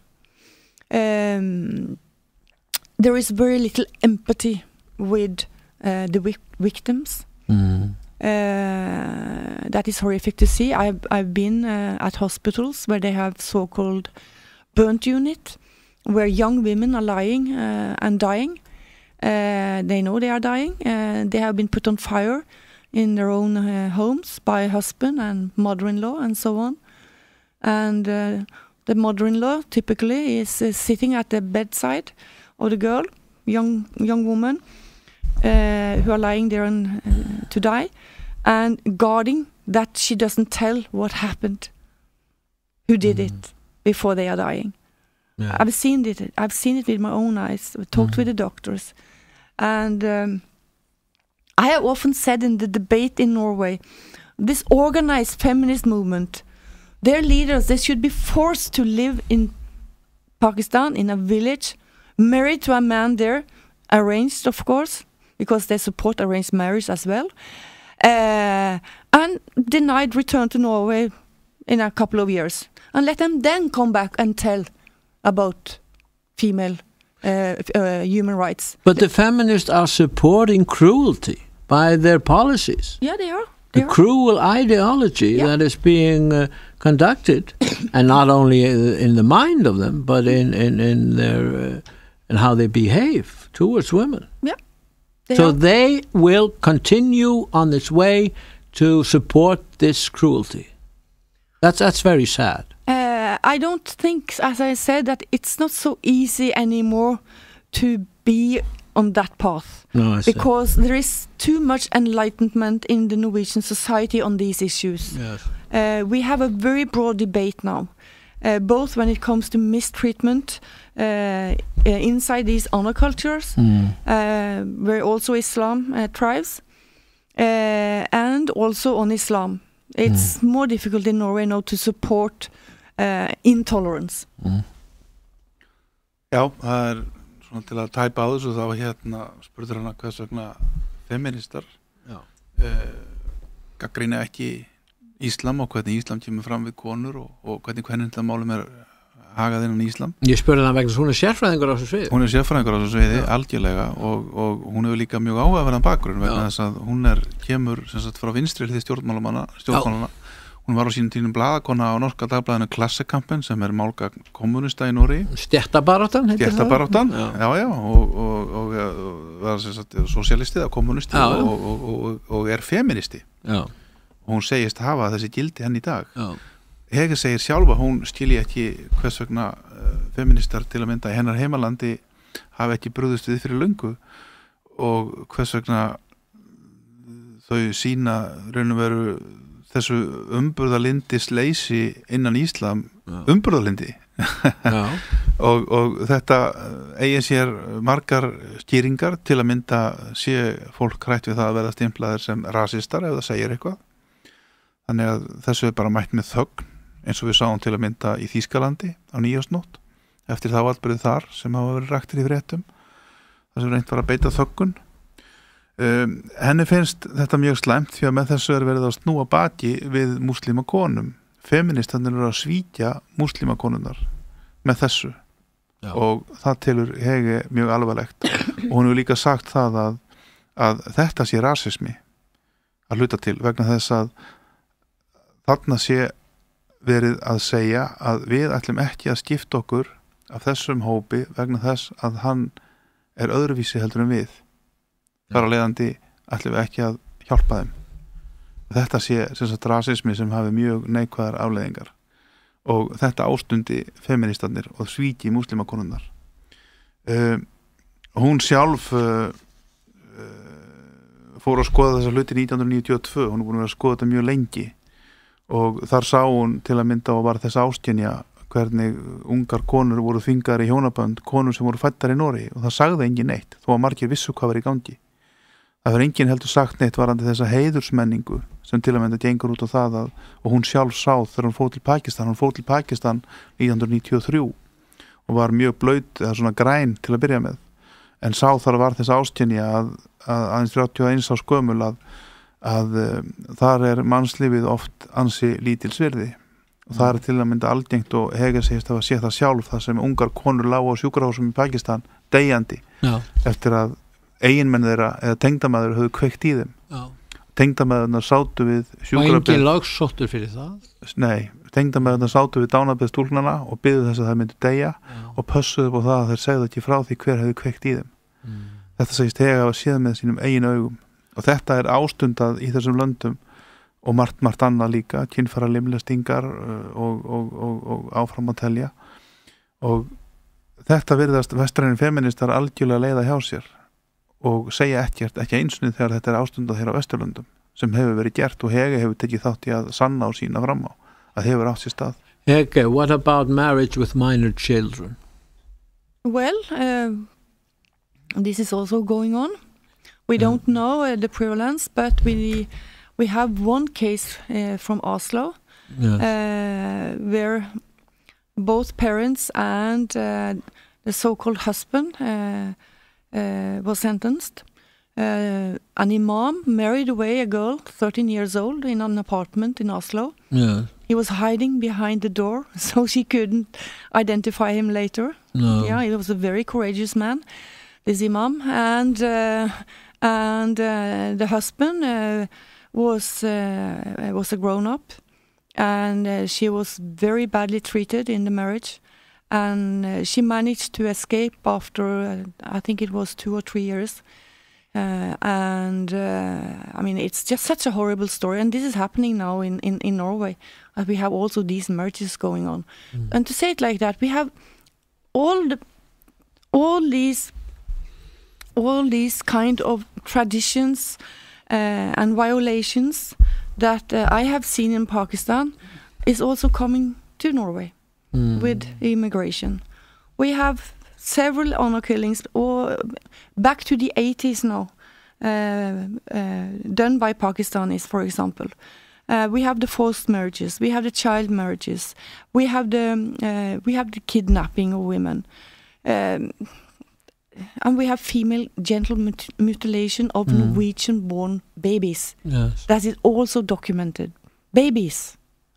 Um, there is very little empathy with uh, the vic victims. Mm. Uh, that is horrific to see. I've, I've been uh, at hospitals where they have so-called burnt unit, where young women are lying uh, and dying. Uh, they know they are dying. Uh, they have been put on fire in their own uh, homes by husband and mother-in-law and so on. And uh, the mother-in-law typically is uh, sitting at the bedside of the girl, young young woman, uh, who are lying there and, uh, to die, and guarding that she doesn't tell what happened, who did mm. it, before they are dying. Yeah. I've seen it. I've seen it with my own eyes. I've talked mm. with the doctors. And um, I have often said in the debate in Norway, this organized feminist movement, their leaders, they should be forced to live in Pakistan, in a village, married to a man there, arranged, of course, because they support arranged marriage as well, uh, and denied return to Norway in a couple of years. And let them then come back and tell about female uh, uh, human rights. But the feminists are supporting cruelty by their policies. Yeah, they are. They the are. cruel ideology Yeah. that is being uh, conducted, and not only in the mind of them, but in in in their uh, and how they behave towards women. Yeah. They so are. they will continue on this way to support this cruelty. That's that's very sad. Uh, I don't think, as I said, that it's not so easy anymore to be on that path. No, I see. Because there is too much enlightenment in the Norwegian society on these issues. Yes. Uh, we have a very broad debate now, uh, both when it comes to mistreatment uh, uh, inside these honor cultures, Mm. uh, where also Islam uh, thrives, uh, and also on Islam. It's more difficult in Norway now to support uh, intolerance. Mm. Já, það er svona til að tæpa á þessu, þá hérna spurður hana hvers vegna feministar Já. uh, gagnrýna ekki Íslam og hvernig Íslam kemur fram við konur og, og hvernig hvernig þetta málum er hagað innan Íslam. Ég spurði hann vegna hún er sérfræðingur á þessu sviði. Hún er sérfræðingur á þessu sviði, algjörlega, og, og hún hefur líka mjög áhugaverðan bakgrunn vegna þess að hún er, kemur sem sagt frá vinstri hlið stjórnmálamanna, stjórnmálana. Hún var á sínum tímum blaðakona á norska dagblaðinu Klassekampen sem er málgagn kommunista í Nóri. Stéttabaráttan heitir það. Stéttabaráttan, já, já, já og, og, og, og var sem sagt sosialisti eða kommunisti Já. og, og, og, og er feministi. Já. Og hún segist hafa þessi gildi henni í dag. Já. Hege segir sjálfa, hún skilji ekki hvers vegna uh, feministar til að mynda í hennar heimalandi hafi ekki brugðust við fyrir löngu og hvers vegna þau sína raun og veru þessu umburðalindis leysi innan Íslam umburðalindi og, og þetta eigi sér margar skýringar til að mynda sé fólk hrætt við það að verða stimplaðir sem rasistar ef það segir eitthvað. Þannig að þessu er bara mætt með þögn eins og við sáum til að mynda í Þýskalandi á nýjársnótt eftir þá atburðið þar sem hafa verið raktir í fréttum þar sem reynt var að beita þöggun. Um, henni finnst þetta mjög slæmt því að með þessu er verið að snúa baki við múslímakonum. Feministarnir eru að svíkja múslímakonunnar með þessu. Já. Og það telur Hege mjög alvarlegt og hún hefur líka sagt það að, að þetta sé rasismi að hluta til vegna þess að þarna sé verið að segja að við ætlum ekki að skipta okkur af þessum hópi vegna þess að hann er öðruvísi heldur en við. Þar að leiðandi ætlum við ekki að hjálpa þeim. Þetta sé sem sagt rasismi sem hafi mjög neikvæðar afleiðingar og þetta ástundi feministarnir og svíki múslimakonunnar. Uh, hún sjálf uh, uh, fór að skoða þessa hluti nítján hundruð níutíu og tvö, hún er búin að vera að skoða þetta mjög lengi og þar sá hún til að mynda og var þess ástjænja hvernig ungar konur voru þvingaðar í hjónabönd, konur sem voru fættar í Noregi og það sagði engin neitt, þó að margir vissu hvað var í gangi. Það var engin heldur sagt neitt varandi þessa heiðursmenningu sem til að mynda gengur út á það að, og hún sjálf sá þegar hún fór til Pakistan, hún fór til Pakistan nítján hundruð níutíu og þrjú og var mjög blöyt eða svona græn til að byrja með, en sá þar var þess ástjænja að, að aðeins þrjátíu og eins á skömmul að að um, þar er mannslífið oft ansi lítilsvirði og það er til að mynda algengt og Hege segist að sé það sjálf þar sem ungar konur lágu á sjúkrahúsum í Pakistan deyjandi Já. Eftir að eiginmenn þeirra eða tengdamæður höfðu kveikt í þeim. Tengdamæðurnar sátu við sjúkrabið. Og engin lagsóttur fyrir það? Nei, tengdamæðurnar sátu við dánarbið stúlknana og byðu þess að það myndi deyja Já. Og pössuðu upp á það að þeir segðu ekki frá því hver hefði kveikt í þeim. Mm. Þetta segist Hege að séð með sínum eigin augum. Og þetta er ástundað í þessum löndum og margt, margt annað líka, kynfæra limlestingar og, og, og, og áfram að telja. Og þetta virðast vestrænir feministar algjörlega leiða hjá sér og segja ekkert, ekki einsnið þegar þetta er ástundað hér á Vesturlöndum sem hefur verið gert og Hege hefur tekið þátt í að sanna og sína fram á að hefur átt sér stað. Hege, what about marriage with minor children? Well, uh, this is also going on. We Yeah. don't know uh, the prevalence, but we we have one case uh, from Oslo Yeah. uh, where both parents and uh, the so-called husband uh, uh, was sentenced. Uh, an imam married away a girl, thirteen years old, in an apartment in Oslo. Yeah. He was hiding behind the door, so she couldn't identify him later. No. Yeah, he was a very courageous man, this imam, and uh, and uh, the husband uh, was uh, was a grown up, and uh, she was very badly treated in the marriage, and uh, she managed to escape after uh, I think it was two or three years. Uh, and uh, I mean, it's just such a horrible story, and this is happening now in, in, in Norway. Uh, we have also these marriages going on, Mm. and to say it like that, we have all the all these all these kind of traditions uh, and violations that uh, I have seen in Pakistan is also coming to Norway Mm. with immigration. We have several honor killings, or back to the eighties now, uh, uh, done by Pakistanis, for example. Uh, we have the forced marriages, we have the child marriages, we have the uh, we have the kidnapping of women, um, and we have female genital mut- mutilation of Mm. Norwegian-born babies. Yes. That is also documented. Babies.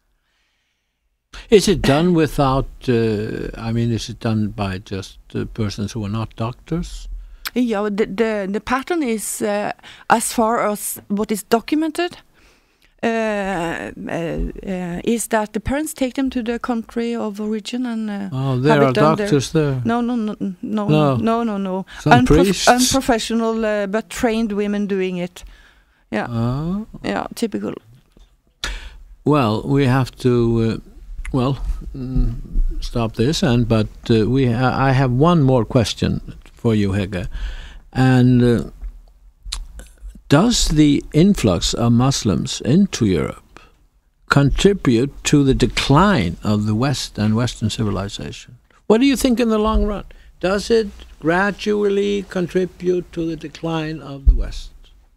Is it done without, uh, I mean, is it done by just uh, persons who are not doctors? Yeah, the the, the pattern is uh, as far as what is documented uh, uh, uh, is that the parents take them to the country of origin and uh, Oh, have there it are done there. doctors there. No, no, no, no, No. no, no, no, no. Some Unprof- priests. unprofessional, uh, but trained women doing it. Yeah, Oh. yeah, typical. Well, we have to, uh, well, mm, stop this, and but uh, we ha- I have one more question for you, Hege. And uh, does the influx of Muslims into Europe contribute to the decline of the West and Western civilization? What do you think in the long run? Does it gradually contribute to the decline of the West?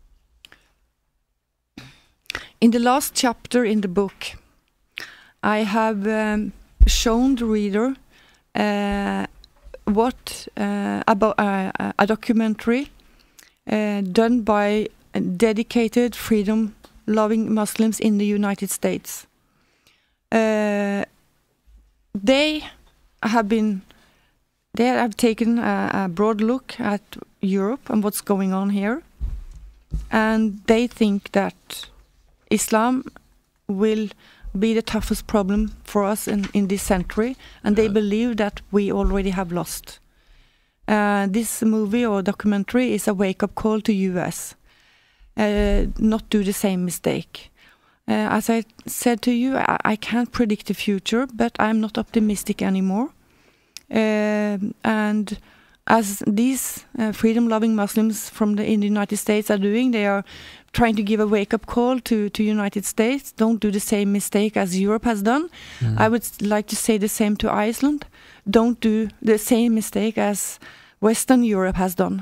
In the last chapter in the book, I have um, shown the reader uh, what uh, about uh, a documentary uh, done by dedicated freedom-loving Muslims in the United States. Uh, they have been they have taken a, a broad look at Europe and what's going on here, and they think that Islam will be the toughest problem for us in, in this century, and they Yeah. believe that we already have lost. Uh, this movie or documentary is a wake-up call to U S. Uh, not do the same mistake. Uh, as I said to you, I, I can't predict the future, but I'm not optimistic anymore. Uh, and as these uh, freedom-loving Muslims from the in the United States are doing, they are trying to give a wake-up call to to United States. Don't do the same mistake as Europe has done. Mm. I would s- like to say the same to Iceland. Don't do the same mistake as Western Europe has done.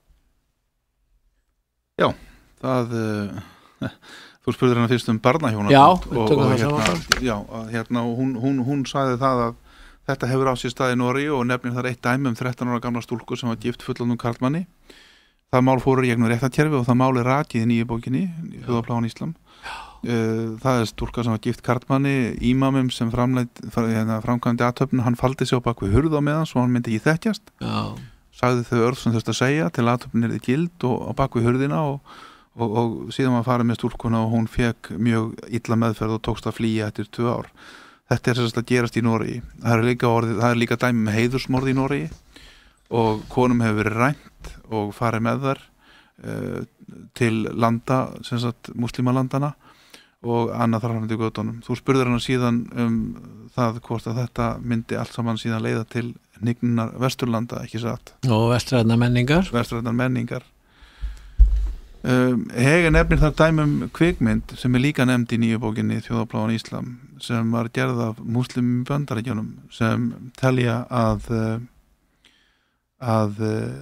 Það uh, þú spurður hana fyrst um barnahjónaband Já, og, við tökum og það hérna, saman. já, að hérna og hún, hún, hún sagði það að þetta hefur á sér stað í Noregi og nefnir þar eitt dæmi um þrettán ára gamla stúlku sem var gift fullorðnum karlmanni. Það mál fóru í gegnum réttarkerfi og það mál er rakið í nýju bókinni í Þjóðaplágan Íslam. Uh, það er stúlka sem var gift karlmanni, ímamum sem framleitt, hérna, framkvæmdi athöfn, hann faldi sig á bak við hurð á meðan svo hann myndi ekki þekkjast. Já. Sagði þau orð sem þurfti að segja til athöfn er þið gild og á bak við hurðina og, og, og síðan var farið með stúlkuna og hún fekk mjög illa meðferð og tókst að flýja eftir tvö ár. Þetta er sérst að gerast í Noregi. Það er líka, orðið, það er líka dæmi með heiðursmorð í Noregi og konum hefur verið rænt og farið með þar uh, til landa, sem sagt muslimalandana og annað þar framöndu götunum. Þú spurðir hana síðan um það hvort að þetta myndi allt saman síðan leiða til hnignunar Vesturlanda, ekki satt? Og vestræðna menningar. Vestræðnar menningar. Um, Hege nefnir þar dæmum kvikmynd sem er líka nefnd í nýju bókinni Þjóðaplágan Íslam sem var gerð af muslimum í Bandaríkjunum sem telja að uh, að uh,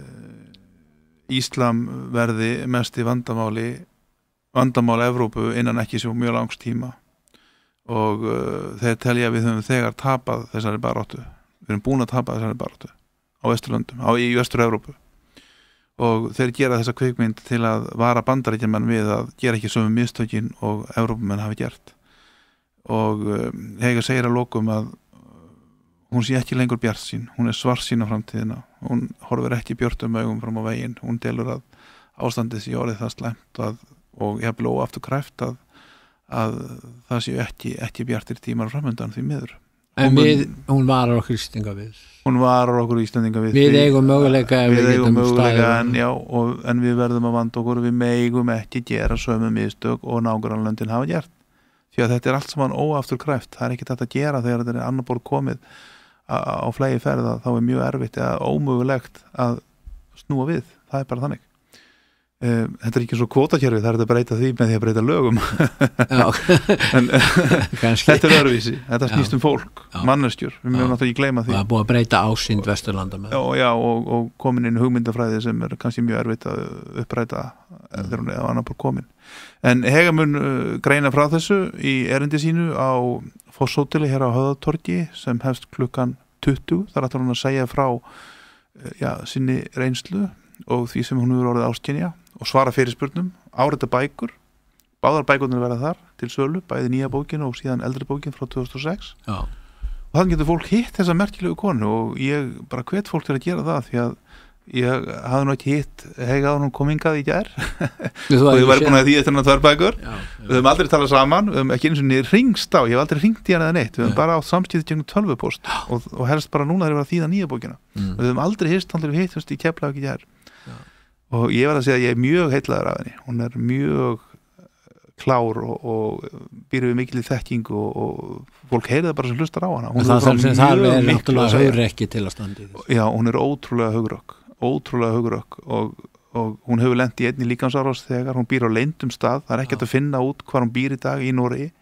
Íslam verði mest í vandamáli vandamál Evrópu innan ekki svo mjög langs tíma og uh, þeir telja að við höfum þegar tapað þessari baráttu við erum búin að tapa þessari baráttu á Vesturlöndum, á í Vestur-Evrópu og þeir gera þessa kvikmynd til að vara Bandaríkjamenn við að gera ekki sömu mistökin og Evrópumenn hafi gert og um, Hege segir að lokum að hún sé ekki lengur bjartsýn, hún er svartsýn á framtíðina, hún horfir ekki björtum augum fram á veginn, hún telur að ástandið sé orðið það slæmt að, og ég hef blóð aftur kræft að, að það sé ekki, ekki bjartir tímar framöndan því miður. En við, hún varar okkur Íslendinga við. Hún varar okkur Íslendinga við. Við eigum möguleika ef við, við eigum möguleika en, já, og, en við verðum að vanda okkur, við megum ekki gera sömu mistök og nágrannlöndin hafa gert. Því að þetta er allt saman óaftur kræft, það er ekki þetta að gera þegar þetta er annar borð komið á flegi ferða, þá er mjög erfitt eða ómögulegt að snúa við, það er bara þannig. Um, þetta er ekki svo kvótakerfi, það er að breyta því með því að breyta lögum. en þetta er öðruvísi, þetta snýst um fólk, já. Manneskjur, við mögum náttúrulega ekki gleyma því. Það er búið að breyta ásýnd Vesturlanda með. Já, já og, og komin inn hugmyndafræði sem er kannski mjög erfitt að uppræta mm. þegar hún er á annar borð komin. En Hege mun uh, greina frá þessu í erindi sínu á Fosshóteli hér á Höfðatorgi sem hefst klukkan tuttugu, þar ætlar hún að segja frá uh, já, sinni reynslu og því sem hún hefur orðið áskynja og svara fyrirspurnum, árita bækur báðar bækurnar verða þar til sölu, bæði nýja bókin og síðan eldri bókin frá tvö þúsund og sex já. Og þannig getur fólk hitt þessa merkilegu konu og ég bara hvet fólk til að gera það því að ég hafði nú ekki hitt Hege að hún kom hingað í gær og ég var búin að því eftir hennar tvær bækur já, já. Við höfum aldrei talað saman, við höfum ekki eins og niður ringst á, ég hef aldrei ringt í hana eða neitt við höfum bara átt samskipti gegnum tölvupóst og, og helst bara núna þegar við erum að þýða nýja bókina mm. við höfum aldrei hist, aldrei við hittust í Keflavík í gær já. Og ég var að segja að ég er mjög heillaður af henni, hún er mjög klár og, og býr við mikil þekking og, og fólk heyrið bara sem hlustar á hana hún það sem það er náttúrulega hugrekki til að standi já, hún er ótrúlega hugrökk ótrúlega hugrökk og, og hún hefur lent í einni líkamsárás þegar hún býr á leyndum stað, það er ekkert að finna út hvar hún býr í dag í Noregi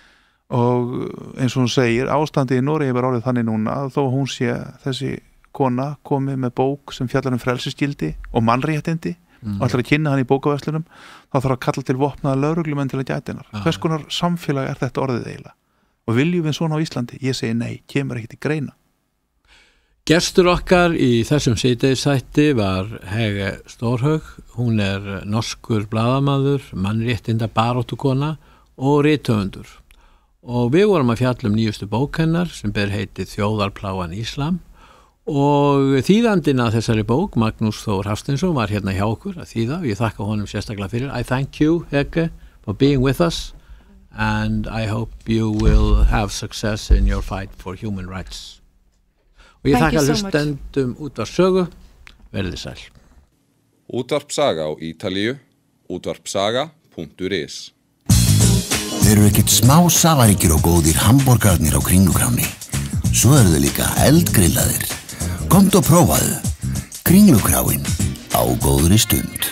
og eins og hún segir, ástandið í Noregi var orðið þannig núna að þó hún sé þessi kona komið með bók sem fjallar um frelsisgildi og mannréttindi mm. og ætlar að kynna hann í bókaverslunum þá þarf að kalla til vopnaða lögreglumenn til að gæta hennar ah. hvers konar samfélag er þetta orðið eiginlega og viljum við svona á Íslandi? Ég segi nei, kemur ekki til greina. Gestur okkar í þessum síðdegisþætti var Hege Stórhaug, hún er norskur blaðamaður, mannréttinda baráttukona og rithöfundur. Og við vorum að fjalla um nýjustu bók hennar sem ber heitið Þjóðarplágan Íslam og þýðandinn að þessari bók, Magnús Þór Hafsteinsson, var hérna hjá okkur að þýða og ég þakka honum sérstaklega fyrir. I thank you, Hege, for being with us and I hope you will have success in your fight for human rights. Og ég þakka hlustendum Útvarp Sögu, verðið sæl. Útvarp Saga á Ítalíu, útvarpsaga punktur is. Þeir eru ekkert smá safaríkir og góðir hamborgarnir á Kringlukránni. Svo eru þau líka eldgrillaðir. Komdu og prófaðu. Kringlukráin á góðri stund.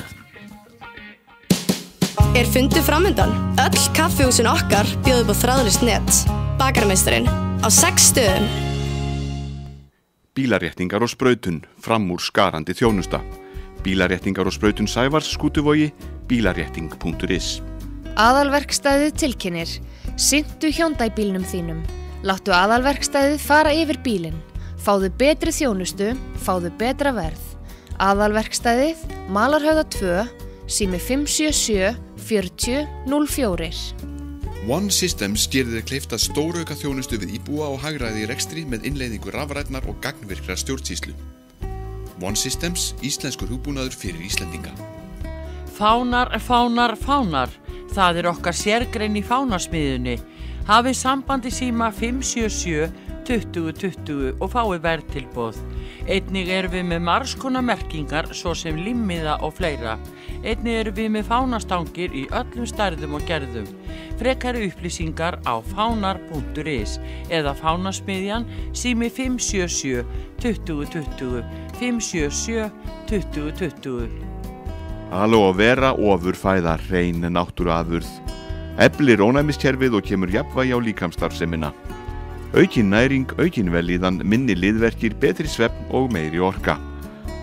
Er fundur framundan? Öll kaffihúsin okkar bjóða upp á þráðlaust net. Bakarmeistarinn á sex stöðum. Bílaréttingar og sprautun, fram úr skarandi þjónusta. Bílaréttingar og sprautun Sævars, Skútuvogi, bílarétting punktur is. Aðalverkstæðið tilkynnir. Sinntu Hyundai-bílnum þínum. Láttu aðalverkstæðið fara yfir bílinn. Fáðu betri þjónustu, fáðu betra verð. Aðalverkstæðið, Malarhöfða tvö, sími fimm sjö sjö, fjörutíu, núll fjögur. One Systems gerir þér kleift að stórauka þjónustu við íbúa og hagræði í rekstri með innleiðingu rafrænnar og gagnvirkrar stjórnsýslu. One Systems, íslenskur hugbúnaður fyrir Íslendinga. Fánar, fánar, fánar. Það er okkar sérgrein í fánasmiðunni. Hafið sambandi síma fimm sjö sjö, tuttugu tuttugu og fáið verðtilboð. Einnig erum við með margskonar merkingar svo sem limmiða og fleira. Einnig erum við með fánastangir í öllum stærðum og gerðum. Frekari upplýsingar á fánar punktur is eða fánasmiðjan sími fimm sjö sjö, tuttugu tuttugu, fimm sjö sjö, tuttugu tuttugu. Halló að vera ofurfæða hrein náttúruafurð. Eflir ónæmiskerfið og kemur jafnvægi á líkamsstarfsemina. Aukin næring, aukin velíðan, minni liðverkir, betri svefn og meiri orka.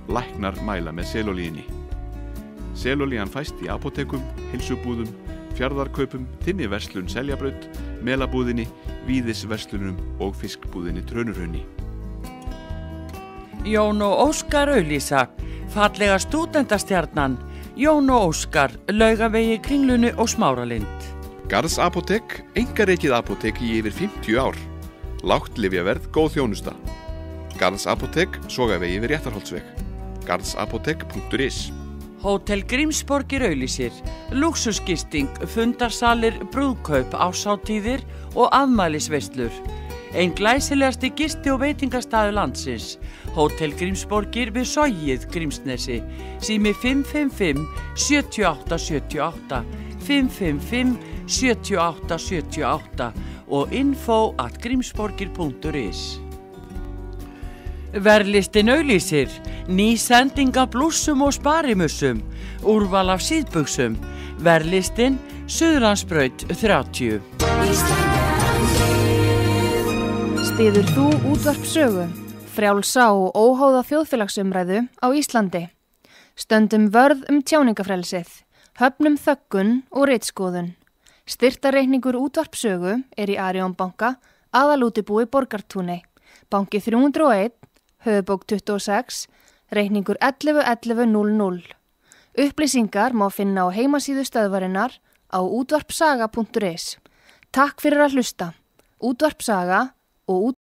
læknar mæla með selolíunni. Selolían fæst í apótekum, heilsubúðum, fjarðarkaupum, Tinniverslun Seljabraut, Melabúðinni, Víðisverslunum og fiskbúðinni Trönurhrauni. Jón og Óskar auglýsa, fallega stúdentastjarnan, Jón og Óskar, Laugavegi, Kringlunni og Smáralind. Garðs apótek, einkarekið apótek í yfir fimmtíu ár. Lágt lyfjaverð, góð þjónusta. Garðs apótek, Sogavegi við Réttarholtsveg. garðsapótek punktur is. Hótel Grímsborgir auglýsir, lúxusgisting, fundarsalir, brúðkaup, árshátíðir og afmælisveislur. Einn glæsilegasti gisti- og veitingastaður landsins. Hótel Grímsborgir við Sogið, Grímsnesi. Sími fimm fimm fimm, sjö átta sjö átta, fimm fimm fimm, sjö átta sjö átta og info at grímsborgir punktur is. Verðlistin auglýsir, ný sending af blússum og sparimussum, úrval af síðbuxum. Verðlistin, Suðurlandsbraut þrjátíu. Styður þú útvarp sögu, frjálsa og óháða þjóðfélagsumræðu á Íslandi. Stöndum vörð um tjáningafrelsið, höfnum þöggun og ritskoðun. Styrktarreikningur útvarp sögu er í Arion banka, aðalútibúi Borgartúni, banki þrjú hundruð og einn, höfubók tuttugu og sex, reikningur ellefu ellefu núll núll. Upplýsingar má finna á heimasíðu stöðvarinnar á útvarpsaga punktur is. Takk fyrir að hlusta. Útvarp Saga og út